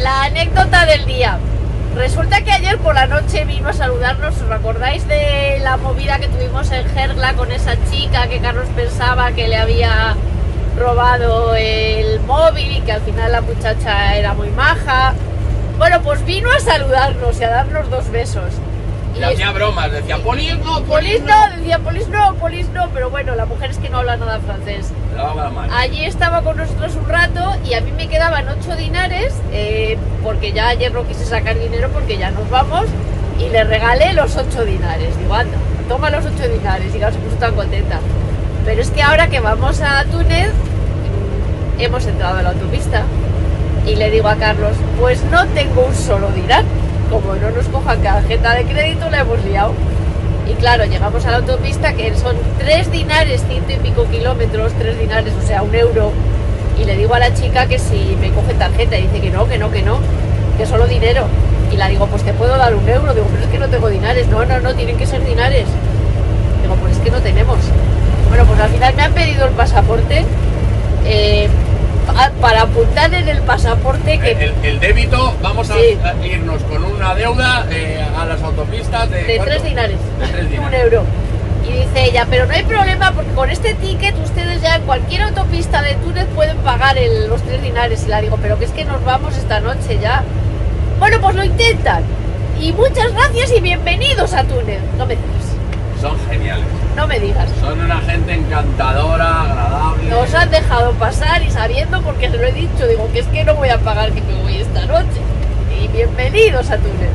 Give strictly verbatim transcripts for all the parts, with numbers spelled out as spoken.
La anécdota del día. Resulta que ayer por la noche vino a saludarnos. ¿Os acordáis de la movida que tuvimos en Gerla con esa chica que Carlos pensaba que le había robado el móvil y que al final la muchacha era muy maja? Bueno, pues vino a saludarnos y a darnos dos besos. Y, y hacía bromas, decía polis no, polis no, decía polis no, polis no, pero bueno, la mujer es que no habla nada francés. Allí estaba con nosotros un rato y a mí me quedaban ocho dinares, eh, porque ya ayer no quise sacar dinero porque ya nos vamos, y le regalé los ocho dinares. Digo, anda, toma los ocho dinares, y claro, se puso tan contenta. Pero es que ahora que vamos a Túnez, hemos entrado a la autopista y le digo a Carlos, pues no tengo un solo dinar. Como no nos cojan tarjeta de crédito, la hemos liado. Y claro, llegamos a la autopista, que son tres dinares, ciento y pico kilómetros, tres dinares, o sea, un euro. Y le digo a la chica que si me coge tarjeta, y dice que no, que no, que no, que solo dinero. Y la digo, pues te puedo dar un euro. Digo, pero es que no tengo dinares. No, no, no, tienen que ser dinares. Digo, pues es que no tenemos. Bueno, pues al final me han pedido el pasaporte. Eh, para apuntar en el pasaporte que... El, el débito, vamos a sí. irnos con una deuda eh, a las autopistas de... De tres dinares, de tres dinares, un euro. Y dice ella, pero no hay problema porque con este ticket ustedes ya en cualquier autopista de Túnez pueden pagar el, los tres dinares. Y la digo, pero que es que nos vamos esta noche ya. Bueno, pues lo intentan. Y muchas gracias y bienvenidos a Túnez. No me digas. Son geniales. No me digas. Son una gente encantadora, agradable. Nos han dejado pasar y sabiendo, porque se lo he dicho, digo que es que no voy a pagar que me voy esta noche. Y bienvenidos a Túnez.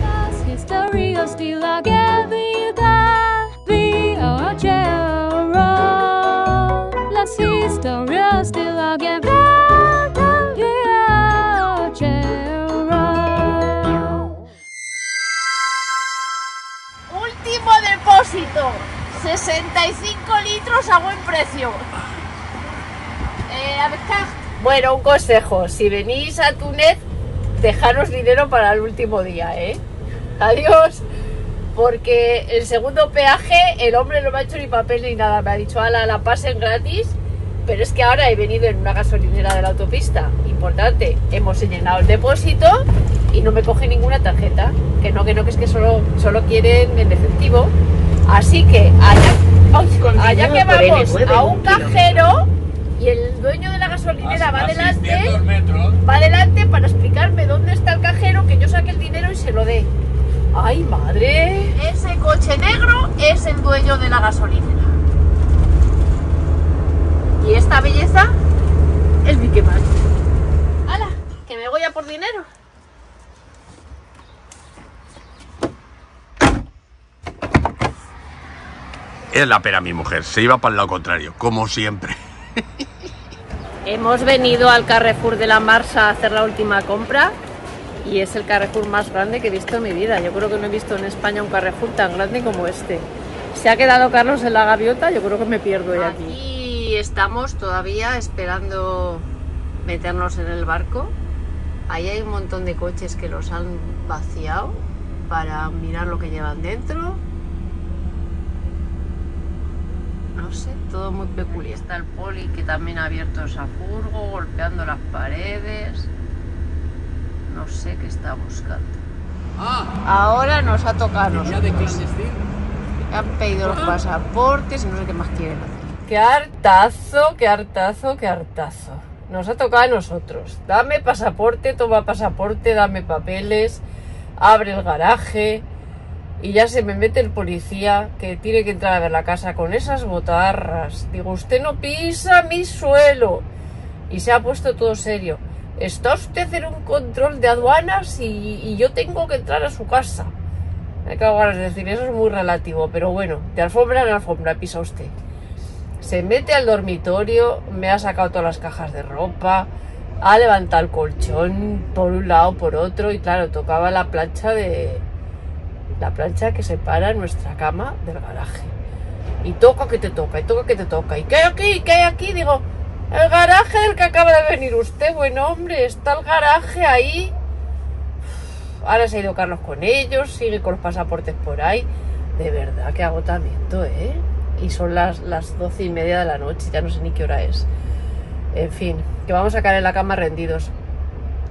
Último depósito. sesenta y cinco litros a buen precio. Eh, bueno, un consejo. Si venís a Túnez, dejaros dinero para el último día, ¿eh? Adiós. Porque el segundo peaje, el hombre no me ha hecho ni papel ni nada. Me ha dicho, ala, la pasen gratis. Pero es que ahora he venido en una gasolinera de la autopista. Importante, hemos llenado el depósito y no me coge ninguna tarjeta. Que no, que no, que es que solo, solo quieren el efectivo. Así que allá, allá que vamos a un cajero y el dueño de la gasolinera a, va a adelante, metros. va adelante para explicarme dónde está el cajero, que yo saque el dinero y se lo dé. ¡Ay, madre! Ese coche negro es el dueño de la gasolinera. Y esta belleza es mi que más. ¡Hala! Que me voy a por dinero. Es la pera mi mujer, se iba para el lado contrario, como siempre. Hemos venido al Carrefour de la Marsa a hacer la última compra y es el Carrefour más grande que he visto en mi vida. Yo creo que no he visto en España un Carrefour tan grande como este. Se ha quedado Carlos en la gaviota, yo creo que me pierdo ya aquí. Aquí estamos todavía esperando meternos en el barco. Ahí hay un montón de coches que los han vaciado para mirar lo que llevan dentro. No sé, todo muy peculiar. Está el poli que también ha abierto esa furgo, golpeando las paredes. No sé qué está buscando. Ah, ahora nos ha tocado. ¿Ya de clandestino? Han pedido los pasaportes y no sé qué más quieren hacer. Qué hartazo, qué hartazo, qué hartazo. Nos ha tocado a nosotros. Dame pasaporte, toma pasaporte, dame papeles, abre el garaje. Y ya se me mete el policía que tiene que entrar a ver la casa con esas botarras. Digo, usted no pisa mi suelo. Y se ha puesto todo serio. Está usted en un control de aduanas y, y yo tengo que entrar a su casa. Me cago en ganas de decir, eso es muy relativo, pero bueno, de alfombra en alfombra pisa usted. Se mete al dormitorio, me ha sacado todas las cajas de ropa, ha levantado el colchón por un lado, por otro, y claro, tocaba la plancha de... la plancha que separa nuestra cama del garaje. Y toca que te toca, y toca que te toca. ¿Y qué hay aquí? ¿Qué hay aquí? Digo, el garaje del que acaba de venir usted. Buen hombre, está el garaje ahí. Ahora se ha ido Carlos con ellos, sigue con los pasaportes por ahí. De verdad, qué agotamiento, ¿eh? Y son las, las doce y media de la noche, ya no sé ni qué hora es. En fin, que vamos a caer en la cama rendidos.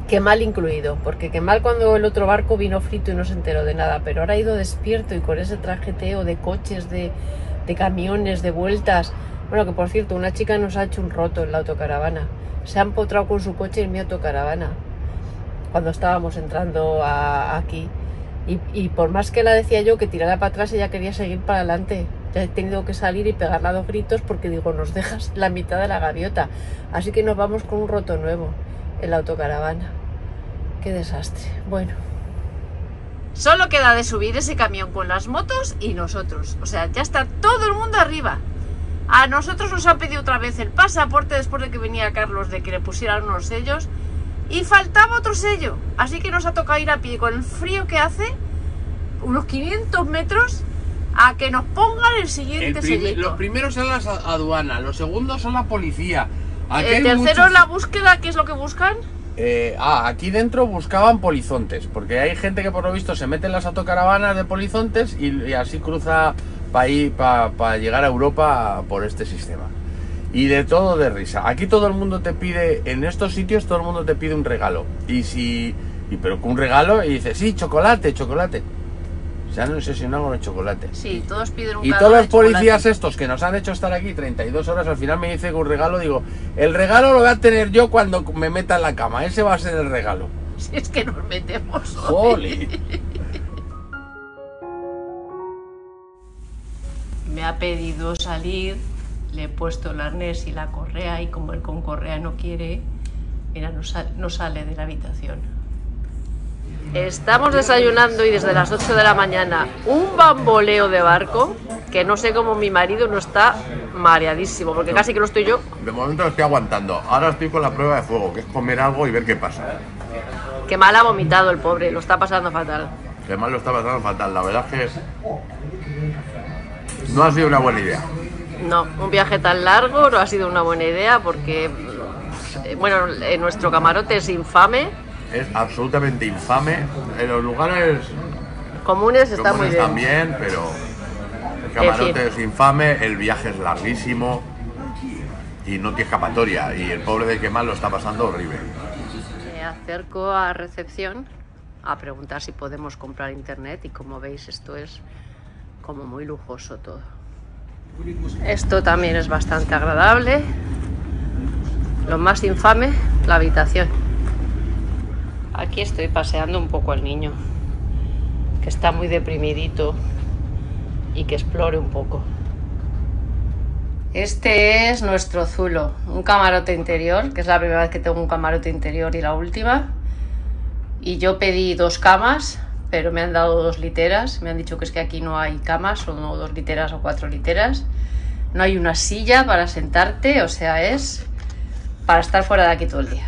Kemal incluido, porque Kemal cuando el otro barco vino frito y no se enteró de nada, pero ahora ha ido despierto y con ese trajeteo de coches, de, de camiones, de vueltas. Bueno, que por cierto, una chica nos ha hecho un roto en la autocaravana. Se ha empotrado con su coche en mi autocaravana cuando estábamos entrando a, aquí. Y, y por más que la decía yo que tirara para atrás, ella quería seguir para adelante. Ya he tenido que salir y pegarle a dos gritos porque digo, nos dejas la mitad de la gaviota. Así que nos vamos con un roto nuevo en la autocaravana. Qué desastre. Bueno. Solo queda de subir ese camión con las motos y nosotros. O sea, ya está todo el mundo arriba. A nosotros nos han pedido otra vez el pasaporte después de que venía Carlos de que le pusieran unos sellos. Y faltaba otro sello. Así que nos ha tocado ir a pie con el frío que hace, unos quinientos metros, a que nos pongan el siguiente el sellito. Los primeros son las aduanas, los segundos son la policía. Aquí el tercero muchos... es la búsqueda. ¿Qué es lo que buscan? Eh, ah, aquí dentro buscaban polizontes, porque hay gente que por lo visto se mete en las autocaravanas de polizontes y, y así cruza para ir para pa llegar a Europa por este sistema. Y de todo de risa. Aquí todo el mundo te pide, en estos sitios todo el mundo te pide un regalo. Y si, y pero con un regalo y dices, sí, chocolate, chocolate. Se han obsesionado con el chocolate. Sí, todos piden un Y todos los policías estos que nos han hecho estar aquí treinta y dos horas, al final me dice que un regalo, digo, el regalo lo voy a tener yo cuando me meta en la cama, ese va a ser el regalo. Si es que nos metemos hoy. ¡Jolín! Me ha pedido salir, le he puesto el arnés y la correa y como él con correa no quiere, mira, no, sal, no sale de la habitación. Estamos desayunando y desde las ocho de la mañana un bamboleo de barco que no sé cómo mi marido no está mareadísimo, porque no, casi que lo estoy yo. De momento lo estoy aguantando, ahora estoy con la prueba de fuego, que es comer algo y ver qué pasa. Qué mal ha vomitado el pobre, lo está pasando fatal. Qué mal lo está pasando fatal, la verdad es que no ha sido una buena idea. No, un viaje tan largo no ha sido una buena idea porque, bueno, nuestro camarote es infame. Es absolutamente infame. En los lugares comunes está muy bien. También, pero el camarote es infame, el viaje es larguísimo y no tiene escapatoria. Y el pobre de Kemal lo está pasando horrible. Me acerco a recepción a preguntar si podemos comprar internet y como veis esto es como muy lujoso todo. Esto también es bastante agradable. Lo más infame, la habitación. Aquí estoy paseando un poco al niño, que está muy deprimidito y que explore un poco. Este es nuestro Zulo, un camarote interior, que es la primera vez que tengo un camarote interior y la última. Y yo pedí dos camas, pero me han dado dos literas. Me han dicho que es que aquí no hay camas, son dos literas o cuatro literas. No hay una silla para sentarte, o sea, es para estar fuera de aquí todo el día.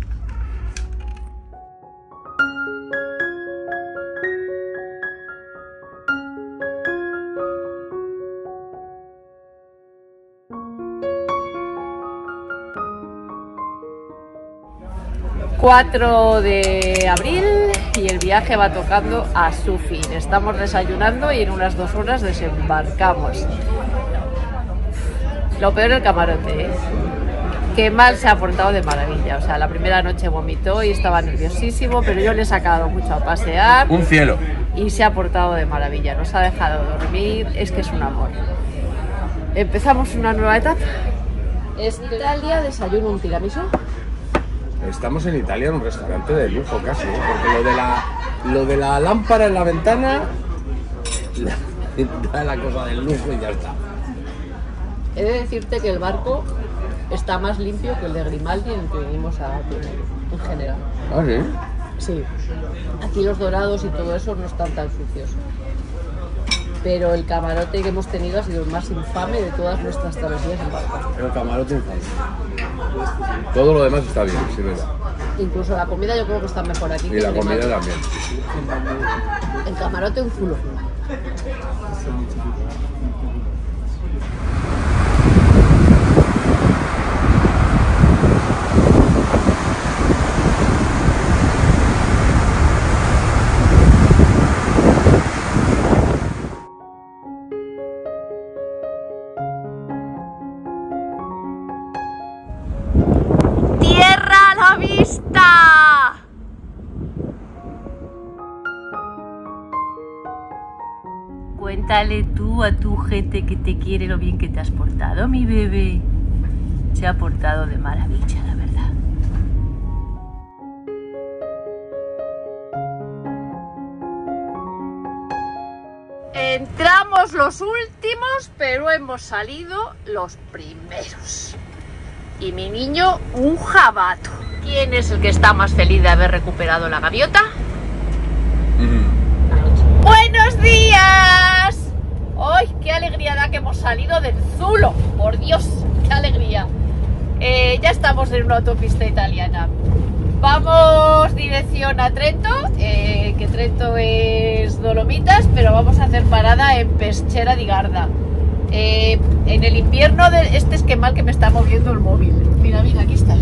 cuatro de abril y el viaje va tocando a su fin. Estamos desayunando y en unas dos horas desembarcamos. Lo peor el camarote, ¿eh? Kemal se ha portado de maravilla. O sea, la primera noche vomitó y estaba nerviosísimo, pero yo le he sacado mucho a pasear. Un cielo. Y se ha portado de maravilla. Nos ha dejado dormir. Es que es un amor. Empezamos una nueva etapa. Italia, desayuno un tiramisú. Estamos en Italia en un restaurante de lujo casi, ¿eh? Porque lo de la lo de la lámpara en la ventana da la cosa del lujo y ya está. He de decirte que el barco está más limpio que el de Grimaldi en el que vinimos a primero, en general. ¿Ah, sí? Sí. Aquí los dorados y todo eso no están tan sucios. Pero el camarote que hemos tenido ha sido el más infame de todas nuestras travesías en barco. El camarote infame. Todo lo demás está bien, sí, verdad. Incluso la comida yo creo que está mejor aquí. Y que la comida Grimaldi. También. El camarote un zulo. ¡Tierra a la vista! Cuéntale tú a tu gente que te quiere lo bien que te has portado, mi bebé. Se ha portado de maravilla, la verdad. Entramos los últimos, pero hemos salido los primeros. Y mi niño, un jabato. ¿Quién es el que está más feliz de haber recuperado la gaviota? Mm. ¡Buenos días! ¡Ay, qué alegría da que hemos salido del Zulo! ¡Por Dios, qué alegría! Eh, ya estamos en una autopista italiana. Vamos dirección a Trento, eh, que Trento es Dolomitas, pero vamos a hacer parada en Peschiera di Garda. Eh, en el invierno de... Este es que mal que me está moviendo el móvil. Mira, mira, aquí está.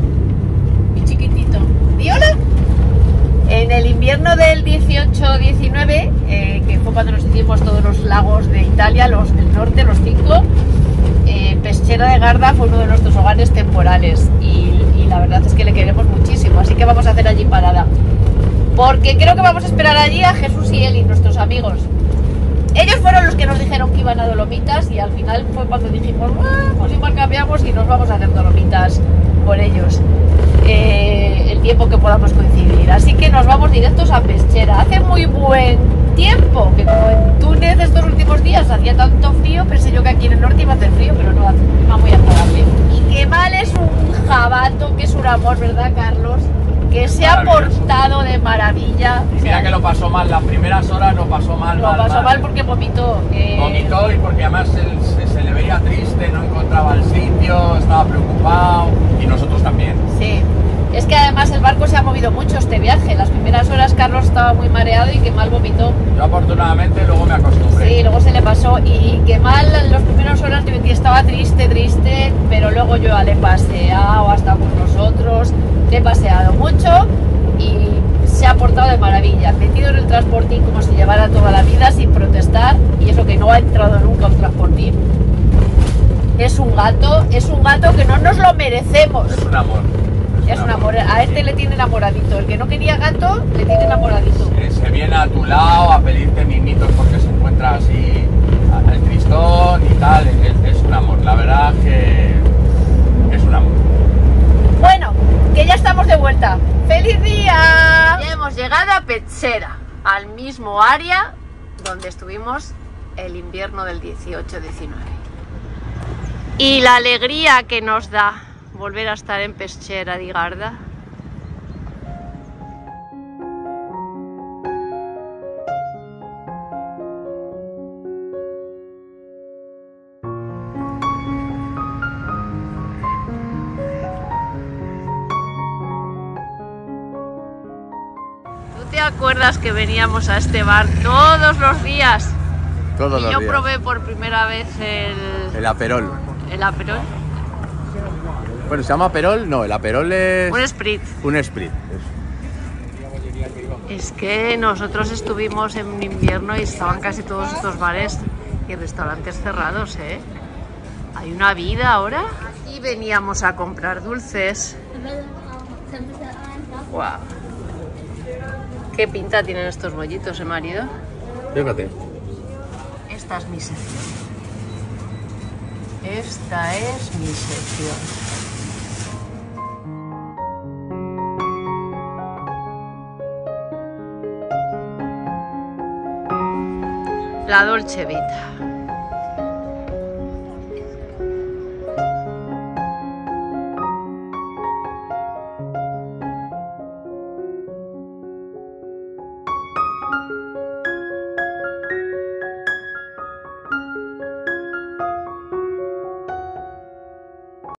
Mi chiquitito. ¿Y hola? En el invierno del dieciocho diecinueve, eh, que fue cuando nos hicimos todos los lagos de Italia, los del norte, los cinco, eh, Peschiera di Garda fue uno de nuestros hogares temporales y, y la verdad es que le queremos muchísimo, así que vamos a hacer allí parada. Porque creo que vamos a esperar allí a Jesús y Eli, nuestros amigos. Ellos fueron los que nos dijeron que iban a Dolomitas y al final fue cuando dijimos, ah, pues igual cambiamos y nos vamos a hacer Dolomitas por ellos. Eh, el tiempo que podamos coincidir. Así que nos vamos directos a Peschiera. Hace muy buen tiempo, que como en Túnez estos últimos días hacía tanto frío, pensé yo que aquí en el norte iba a hacer frío, pero no, hace un clima muy agradable. Y que mal es un jabato, que es un amor, ¿verdad, Carlos? Que se ha portado de maravilla. Y mira que lo pasó mal, las primeras horas lo pasó mal. Lo mal, pasó mal, mal porque vomitó. Eh... Vomitó y porque además él, se, se le veía triste, no encontraba el sitio, estaba preocupado y nosotros también. Sí, es que además el barco se ha movido mucho este viaje. Las primeras horas Carlos estaba muy mareado y que mal vomitó. Yo afortunadamente luego me acostumbré. Sí, luego se le pasó y que mal en las primeras horas estaba triste, triste, pero luego yo le he paseado, ha estado con nosotros, le he paseado mucho y se ha portado de maravilla, metido en el transportín como si llevara toda la vida sin protestar, y eso que no ha entrado nunca un transportín. Es un gato, es un gato que no nos lo merecemos. Es un amor. Es un amor, a este le tiene enamoradito, el que no quería gato le tiene enamoradito. Se, se viene a tu lado a pedirte mimitos porque se encuentra así al tristón y tal, es, es un amor, la verdad que es un amor. Bueno, que ya estamos de vuelta. ¡Feliz día! Ya hemos llegado a Peschiera, al mismo área donde estuvimos el invierno del dieciocho diecinueve. Y la alegría que nos da volver a estar en Peschiera di Garda. ¿Tú te acuerdas que veníamos a este bar todos los días? Todos y los yo días. probé por primera vez el... El aperol. ¿El aperol? Bueno, ¿se llama aperol? No, el aperol es... Un sprit. Un sprit. Es que nosotros estuvimos en invierno y estaban casi todos estos bares y restaurantes cerrados, ¿eh? Hay una vida ahora. Y veníamos a comprar dulces. ¡Wow! ¿Qué pinta tienen estos bollitos, eh, marido? Fíjate. Esta es mi sección. Esta es mi sección. La Dolce Vita.